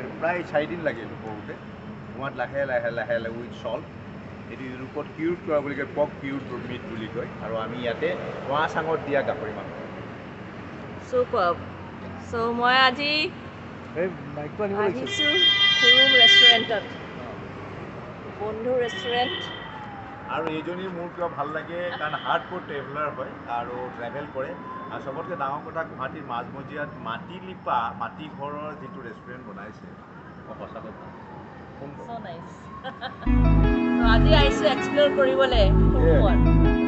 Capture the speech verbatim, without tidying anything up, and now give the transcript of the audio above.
প্ৰায় চাৰিদিন লাগিল কৰোঁতে কুঁৱাত লাহে লাহে লাহে লাহে উইথ চল্ট এইটো ৰূপত কিউট কৰা বুলি কয় পক কিউট মিট বুলি কয় আৰু আমি ইয়াতে কুঁৱা চাঙত দিয়া গাহৰি মাংস Superb. So মই আজি আহিছোঁ হুৰুম ৰেষ্টুৰেণ্টত বন্ধু ৰেষ্টুৰেণ্ট আৰু এইজনী মোৰ কিয় ভাল লাগে কাৰণ হাৰ্ড কোৰ ট্ৰেভেলাৰ হয় আৰু ট্ৰেভেল কৰে আৰু চবতকৈ ডাঙৰ কথা গুৱাহাটীৰ মাজমজিয়াত মাটি লিপা মাটি ঘৰৰ যিটো ৰেষ্টুৰেণ্ট বনাইছে মই সঁচা কথা So nice. So আজি আহিছোঁ এক্সপ্ল'ৰ কৰিবলৈ হুৰুমত